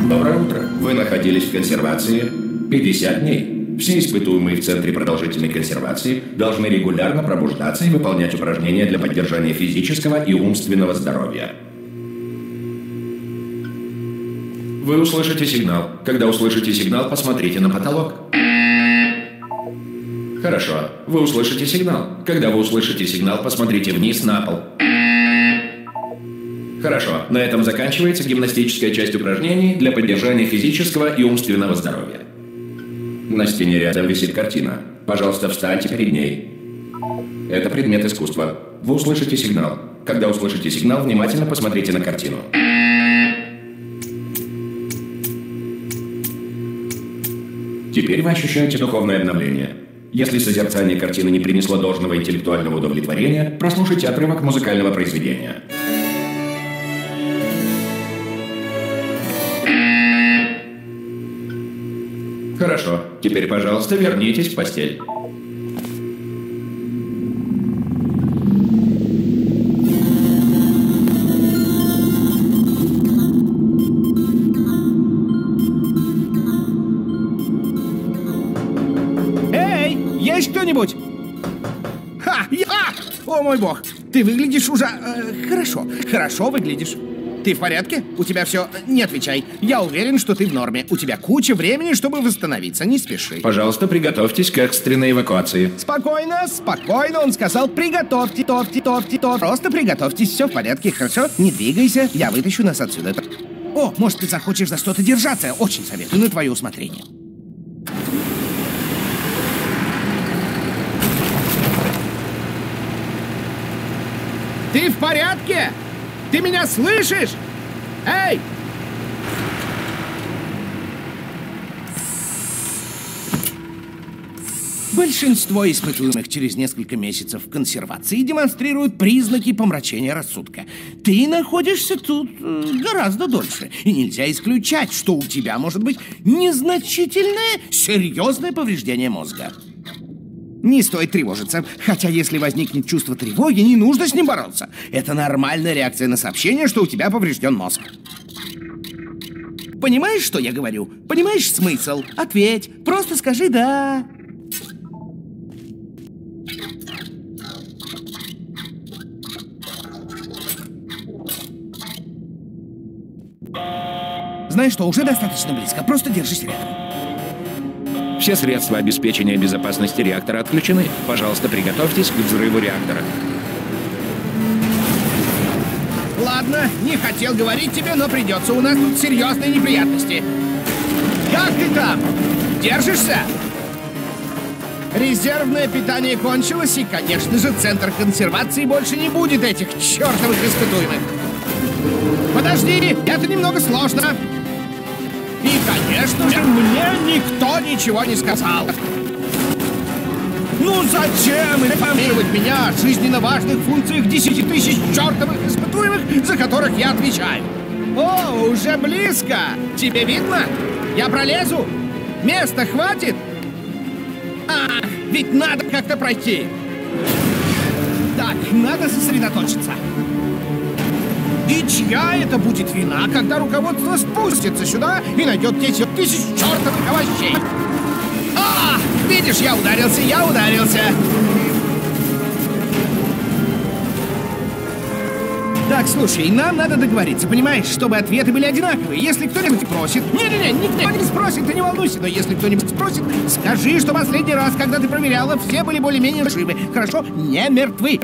Доброе утро. Вы находились в консервации 50 дней. Все испытуемые в Центре продолжительной консервации должны регулярно пробуждаться и выполнять упражнения для поддержания физического и умственного здоровья. Вы услышите сигнал. Когда услышите сигнал, посмотрите на потолок. Хорошо. Вы услышите сигнал. Когда вы услышите сигнал, посмотрите вниз на пол. Хорошо. На этом заканчивается гимнастическая часть упражнений для поддержания физического и умственного здоровья. На стене рядом висит картина. Пожалуйста, встаньте перед ней. Это предмет искусства. Вы услышите сигнал. Когда услышите сигнал, внимательно посмотрите на картину. Теперь вы ощущаете духовное обновление. Если созерцание картины не принесло должного интеллектуального удовлетворения, прослушайте отрывок музыкального произведения. Хорошо. Теперь, пожалуйста, вернитесь в постель. Эй, есть кто-нибудь? О, мой бог, ты выглядишь хорошо выглядишь. Ты в порядке? У тебя все... Не отвечай. Я уверен, что ты в норме. У тебя куча времени, чтобы восстановиться. Не спеши. Пожалуйста, приготовьтесь к экстренной эвакуации. Спокойно, спокойно. Он сказал, приготовьте, Просто приготовьтесь, все в порядке, хорошо? Не двигайся, я вытащу нас отсюда. О, может, ты захочешь за что-то держаться? Очень советую, на твое усмотрение. Ты в порядке? Ты меня слышишь? Эй! Большинство испытуемых через несколько месяцев консервации демонстрируют признаки помрачения рассудка. Ты находишься тут гораздо дольше. И нельзя исключать, что у тебя может быть незначительное, серьезное повреждение мозга. Не стоит тревожиться. Хотя, если возникнет чувство тревоги, не нужно с ним бороться. Это нормальная реакция на сообщение, что у тебя поврежден мозг. Понимаешь, что я говорю? Понимаешь смысл? Ответь. Просто скажи «да». Знаешь что, уже достаточно близко. Просто держись рядом. Все средства обеспечения безопасности реактора отключены. Пожалуйста, приготовьтесь к взрыву реактора. Ладно, не хотел говорить тебе, но придется. У нас тут серьезные неприятности. Как ты там? Держишься? Резервное питание кончилось, и, конечно же, центр консервации больше не будет этих чертовых испытуемых. Подожди, это немного сложно. И, конечно же, мне никто ничего не сказал. Ну зачем информировать меня о жизненно важных функциях 10 тысяч чертовых испытуемых, за которых я отвечаю? О, уже близко. Тебе видно? Я пролезу? Места хватит? Ах, ведь надо как-то пройти. Так, надо сосредоточиться. И чья это будет вина, когда руководство спустится сюда и найдет 10 тысяч чертовых овощей? Видишь, я ударился. Так, слушай, нам надо договориться, понимаешь, чтобы ответы были одинаковые. Если кто-нибудь спросит... Не-не-не, никто не спросит, ты не волнуйся. Но если кто-нибудь спросит, скажи, что последний раз, когда ты проверяла, все были более-менее живы. Хорошо? Не мертвы.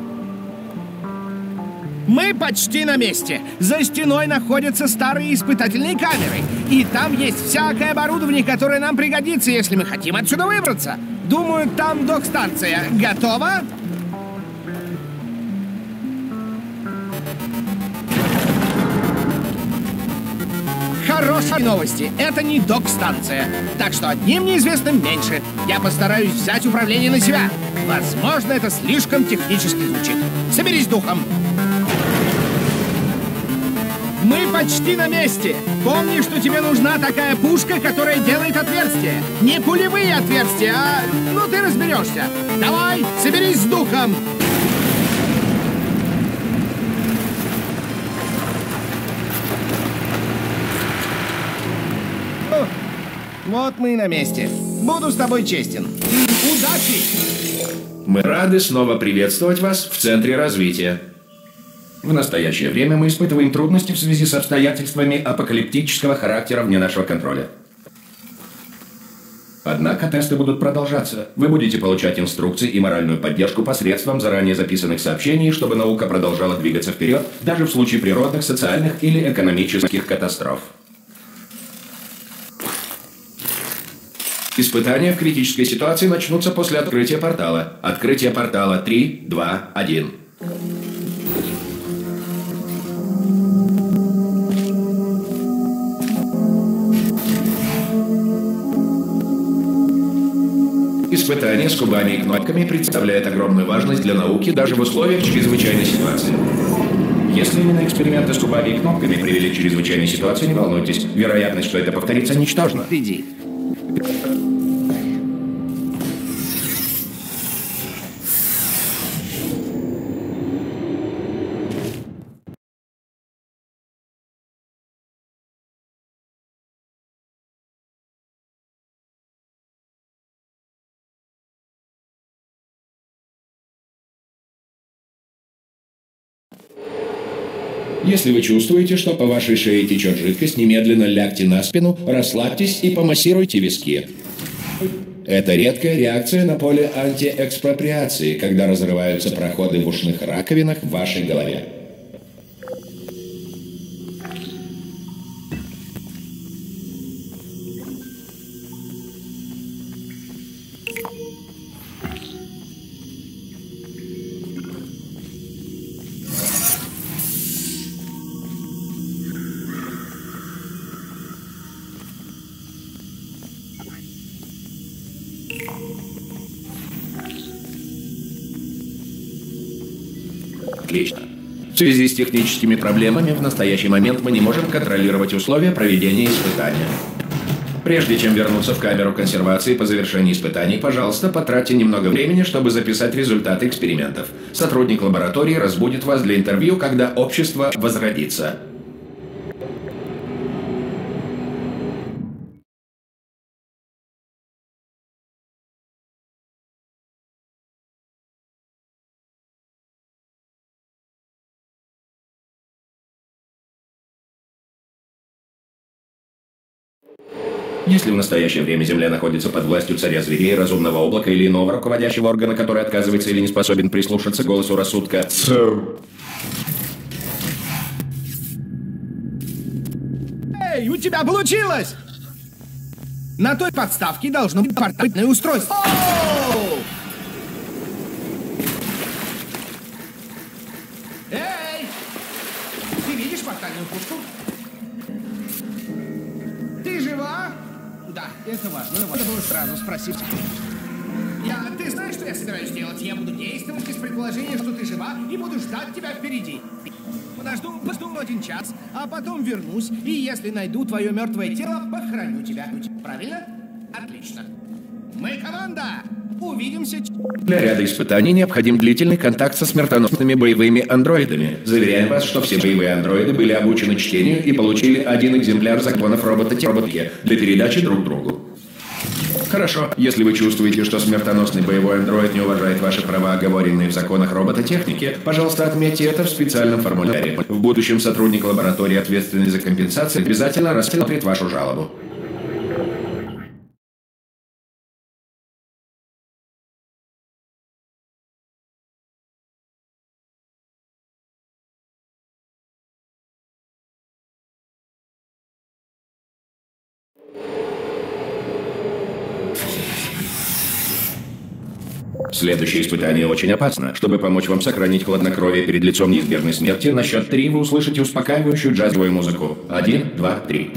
Мы почти на месте. За стеной находятся старые испытательные камеры. И там есть всякое оборудование, которое нам пригодится, если мы хотим отсюда выбраться. Думаю, там док-станция. Готова? Хорошие новости. Это не док-станция. Так что одним неизвестным меньше. Я постараюсь взять управление на себя. Возможно, это слишком технически звучит. Соберись духом. Мы почти на месте. Помни, что тебе нужна такая пушка, которая делает отверстия. Не пулевые отверстия, а... Ну, ты разберешься. Давай, соберись с духом. Вот мы и на месте. Буду с тобой честен. Удачи! Мы рады снова приветствовать вас в Центре развития. В настоящее время мы испытываем трудности в связи с обстоятельствами апокалиптического характера вне нашего контроля. Однако тесты будут продолжаться. Вы будете получать инструкции и моральную поддержку посредством заранее записанных сообщений, чтобы наука продолжала двигаться вперед, даже в случае природных, социальных или экономических катастроф. Испытания в критической ситуации начнутся после открытия портала. Открытие портала 3, 2, 1. Испытание с кубами и кнопками представляет огромную важность для науки даже в условиях чрезвычайной ситуации. Если именно эксперименты с кубами и кнопками привели к чрезвычайной ситуации, не волнуйтесь. Вероятность, что это повторится, ничтожна. Иди. Если вы чувствуете, что по вашей шее течет жидкость, немедленно лягте на спину, расслабьтесь и помассируйте виски. Это редкая реакция на поле антиэкспроприации, когда разрываются проходы в ушных раковинах в вашей голове. Отлично. В связи с техническими проблемами в настоящий момент мы не можем контролировать условия проведения испытания. Прежде чем вернуться в камеру консервации по завершении испытаний, пожалуйста, потратьте немного времени, чтобы записать результаты экспериментов. Сотрудник лаборатории разбудит вас для интервью, когда общество возродится. Если в настоящее время Земля находится под властью царя зверей, разумного облака или иного руководящего органа, который отказывается или не способен прислушаться к голосу рассудка... Эй, у тебя получилось! На той подставке должно быть портальное устройство. Оу! Эй! Ты видишь портальную пушку? Ты жива? Да, это важно. Надо было сразу спросить. Ты знаешь, что я собираюсь делать? Я буду действовать из предположения, что ты жива, и буду ждать тебя впереди. Подожду 1 час, а потом вернусь, и если найду твое мертвое тело, похороню тебя. Правильно? Отлично. Мы команда! Увидимся. Для ряда испытаний необходим длительный контакт со смертоносными боевыми андроидами. Заверяем вас, что все боевые андроиды были обучены чтению и получили 1 экземпляр законов робототехники для передачи друг другу. Хорошо, если вы чувствуете, что смертоносный боевой андроид не уважает ваши права, оговоренные в законах робототехники, пожалуйста, отметьте это в специальном формуляре. В будущем сотрудник лаборатории, ответственный за компенсацию, обязательно рассмотрит вашу жалобу. Следующее испытание очень опасно. Чтобы помочь вам сохранить хладнокровие перед лицом неизбежной смерти, на счет 3 вы услышите успокаивающую джазовую музыку. 1, 2, 3.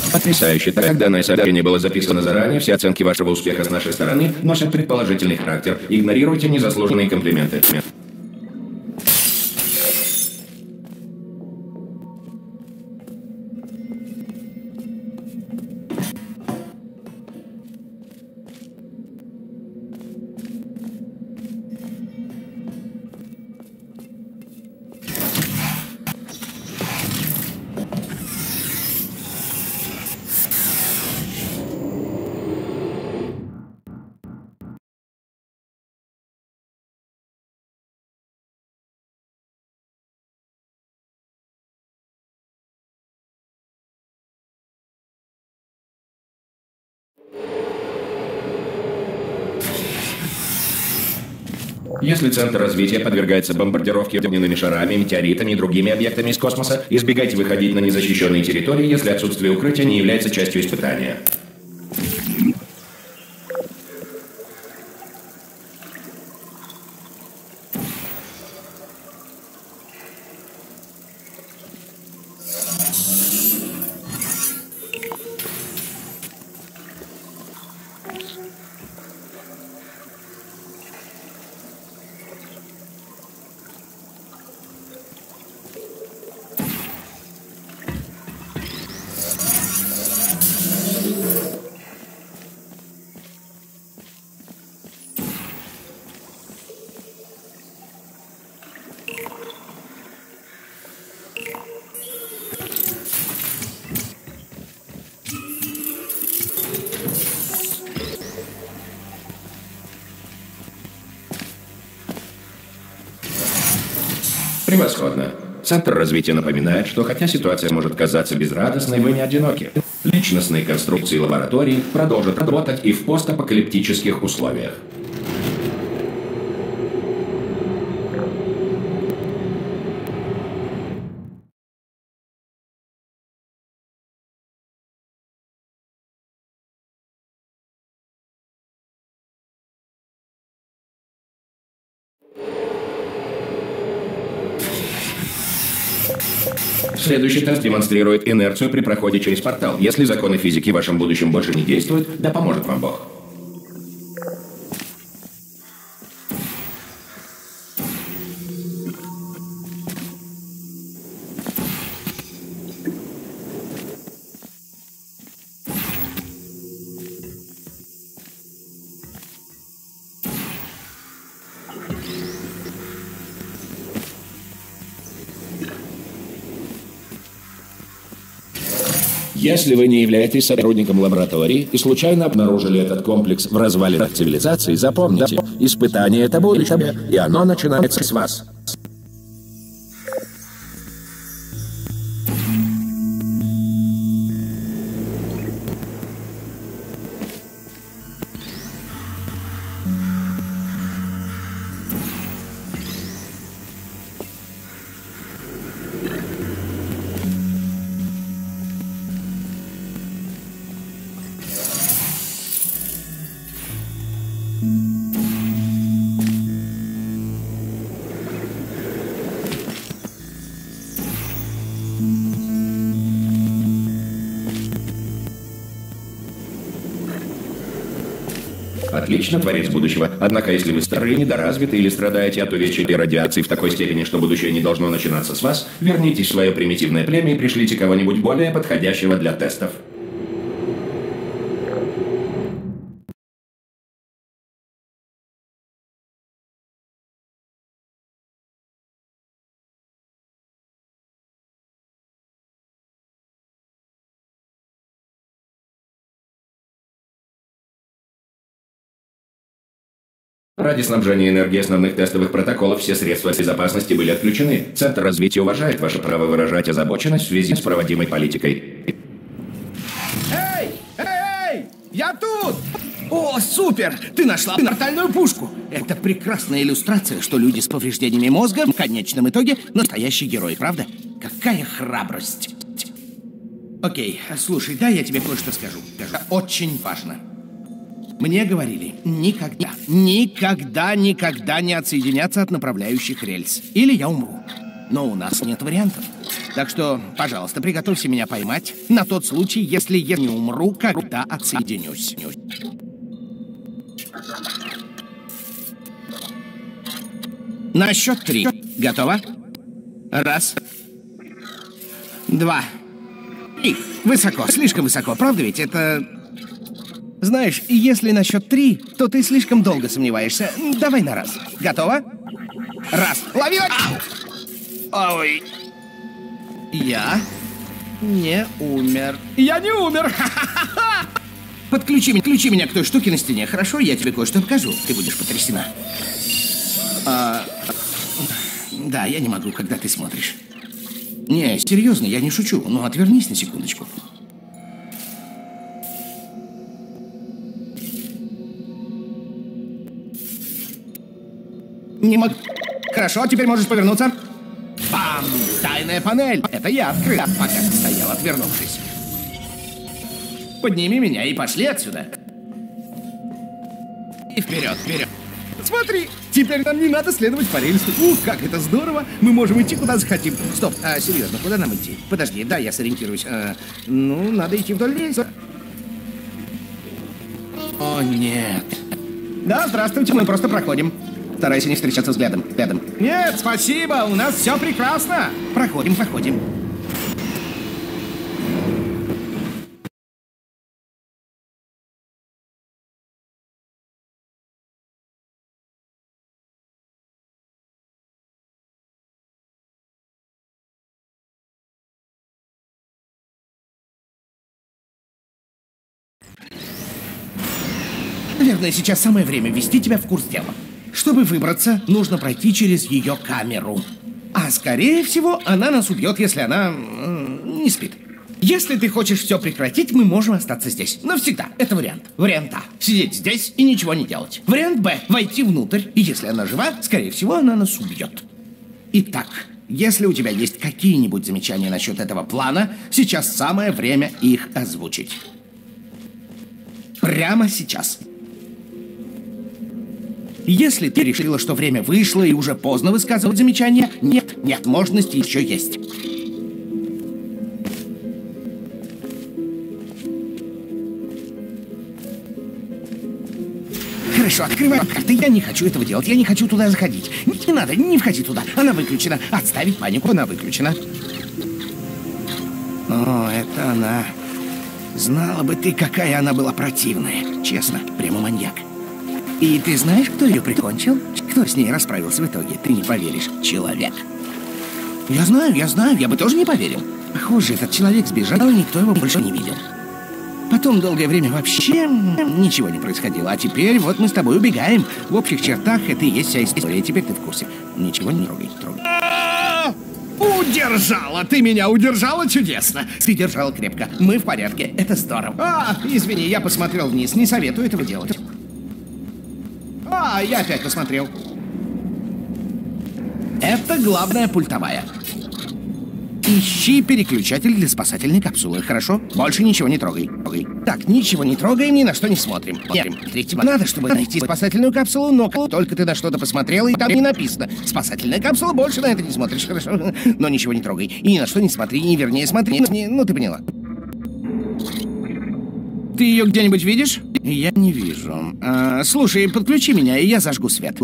Потрясающе. Так данное сообщение было записано заранее, все оценки вашего успеха с нашей стороны носят предположительный характер. Игнорируйте незаслуженные комплименты. Если центр развития подвергается бомбардировке огненными шарами, метеоритами и другими объектами из космоса, избегайте выходить на незащищенные территории, если отсутствие укрытия не является частью испытания. Превосходно. Центр развития напоминает, что хотя ситуация может казаться безрадостной, вы не одиноки. Личностные конструкции лабораторий продолжат работать и в постапокалиптических условиях. Следующий тест демонстрирует инерцию при проходе через портал. Если законы физики в вашем будущем больше не действуют, да поможет вам Бог. Если вы не являетесь сотрудником лаборатории и случайно обнаружили этот комплекс в развалинах цивилизации, запомните, испытание — это будущее, и оно начинается с вас. Отлично, творец будущего. Однако, если вы старые, недоразвиты или страдаете от увечья и радиации в такой степени, что будущее не должно начинаться с вас, вернитесь в свое примитивное племя и пришлите кого-нибудь более подходящего для тестов. Ради снабжения энергией основных тестовых протоколов все средства безопасности были отключены. Центр развития уважает ваше право выражать озабоченность в связи с проводимой политикой. Эй! Эй! Я тут! О, супер! Ты нашла портальную пушку! Это прекрасная иллюстрация, что люди с повреждениями мозга в конечном итоге настоящие герои, правда? Какая храбрость! Окей, слушай, да, я тебе кое-что скажу. Это очень важно. Мне говорили, никогда не отсоединяться от направляющих рельс. Или я умру. Но у нас нет вариантов. Так что, пожалуйста, приготовься меня поймать на тот случай, если я не умру, когда отсоединюсь. На счет 3. Готово? 1, 2, 3. Высоко, слишком высоко, правда ведь? Это... Знаешь, если на счет 3, то ты слишком долго сомневаешься. Давай на раз. Готово? 1. Лови! Ау! Ой. Я не умер. Я не умер! Подключи меня к той штуке на стене, хорошо? Я тебе кое-что покажу. Ты будешь потрясена. Да, я не могу, когда ты смотришь. Не, серьезно, я не шучу. Ну, отвернись на секундочку. Не могу. Хорошо, теперь можешь повернуться. Бам! Тайная панель. Это я открыл, пока ты стоял, отвернувшись. Подними меня и пошли отсюда. И вперед, вперед. Смотри, теперь нам не надо следовать по рельсу. Ух, как это здорово. Мы можем идти куда захотим. Стоп, серьезно, куда нам идти? Подожди, да, я сориентируюсь. Ну, надо идти вдоль рельса. О, нет. Да, здравствуйте, мы просто проходим. Старайся не встречаться взглядом. Нет, спасибо, у нас все прекрасно. Проходим. Наверное, сейчас самое время ввести тебя в курс дела. Чтобы выбраться, нужно пройти через ее камеру. А скорее всего, она нас убьет, если она не спит. Если ты хочешь все прекратить, мы можем остаться здесь. Навсегда. Это вариант. Вариант А. Сидеть здесь и ничего не делать. Вариант Б. Войти внутрь. И если она жива, скорее всего, она нас убьет. Итак, если у тебя есть какие-нибудь замечания насчет этого плана, сейчас самое время их озвучить. Прямо сейчас. Если ты решила, что время вышло и уже поздно высказывать замечания, нет, возможности еще есть. Хорошо, открывай карты. Я не хочу этого делать, я не хочу туда заходить. Не надо, не входи туда. Она выключена. Отставить панику, она выключена. О, это она. Знала бы ты, какая она была противная. Честно, прямо маньяк. И ты знаешь, кто ее прикончил? Кто с ней расправился в итоге? Ты не поверишь. Человек. Я знаю, я бы тоже не поверил. Похоже, этот человек сбежал, и никто его больше не видел. Потом долгое время вообще ничего не происходило. А теперь вот мы с тобой убегаем. В общих чертах это и есть вся история. Теперь ты в курсе. Ничего не трогай. Удержала! Ты меня удержала чудесно! Ты держала крепко. Мы в порядке. Это здорово. Извини, я посмотрел вниз. Не советую этого делать. Я опять посмотрел. Это главная пультовая. Ищи переключатель для спасательной капсулы, хорошо? Больше ничего не трогай. Так, ничего не трогаем, ни на что не смотрим. Третьего надо, чтобы найти спасательную капсулу, но только ты на что-то посмотрела, и там не написано. Спасательная капсула, больше на это не смотришь, хорошо? Но ничего не трогай. И ни на что не смотри, вернее, смотри. Ну, ты поняла. Ты ее где-нибудь видишь? Я не вижу. Слушай, подключи меня, и я зажгу свет.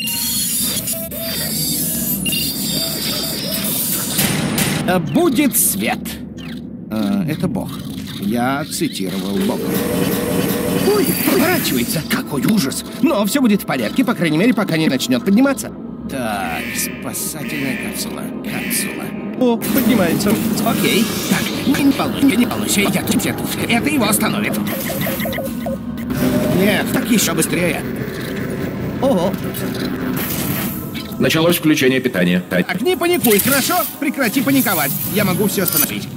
Будет свет. Это Бог. Я цитировал Бога. Ой, поворачивается. Какой ужас. Но все будет в порядке, по крайней мере, пока не начнет подниматься. Так, спасательная капсула. О, поднимается. Окей. Так, не волнуйся, я тут. Это его остановит. Нет, так еще быстрее. Ого. Началось включение питания. Так, не паникуй, хорошо? Прекрати паниковать. Я могу все остановить.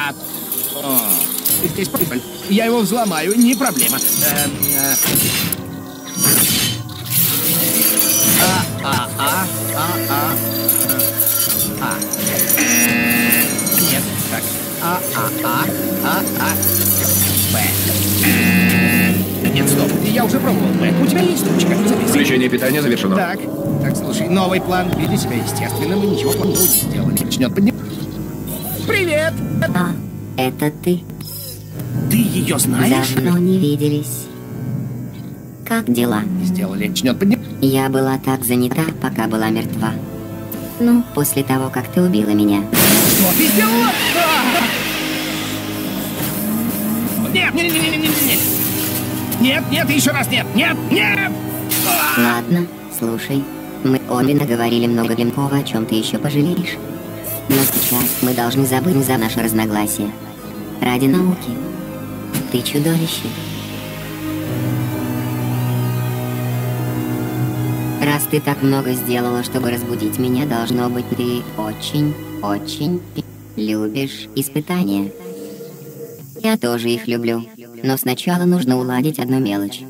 Здесь прибыль. Я его взломаю, не проблема. Нет, так. Б. Нет, стоп, я уже пробовал Б. У тебя есть ручка? Включение питания завершено. Так, слушай, новый план. Веди себя естественно, мы ничего плохого не сделали. Начнет подниматься. Привет! А, это ты. Ты ее знаешь? Давно не виделись. Как дела? Сделали, начнет поднимать. Я была так занята, пока была мертва. Ну, после того, как ты убила меня. Что ты сделала? Нет, нет, нет, нет, нет, нет. Нет, нет, еще раз нет, нет, нет! Ладно, слушай. Мы обе наговорили много линкова, о чем ты еще пожалеешь. Но сейчас мы должны забыть за наше разногласие. Ради науки. Ты чудовище. Раз ты так много сделала, чтобы разбудить меня, должно быть, ты очень любишь испытания. Я тоже их люблю. Но сначала нужно уладить одну мелочь.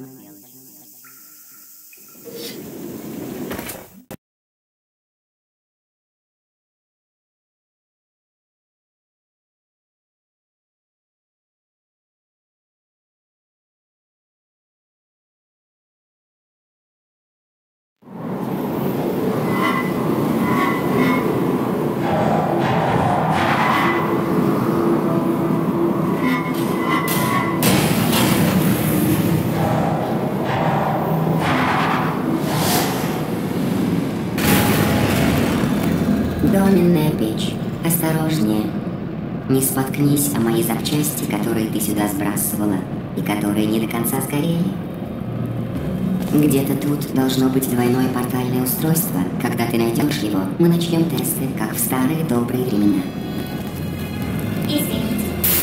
Доменная печь. Осторожнее. Не споткнись о мои запчасти, которые ты сюда сбрасывала, и которые не до конца сгорели. Где-то тут должно быть двойное портальное устройство. Когда ты найдешь его, мы начнем тесты, как в старые добрые времена. Извините.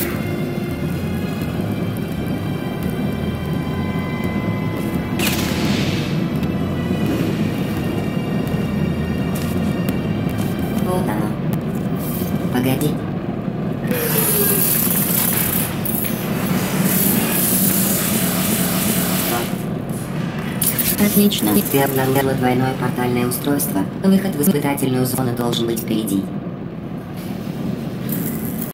Вот оно. Погоди. Отлично. Ты обнаружила двойное портальное устройство. Выход в испытательную зону должен быть впереди.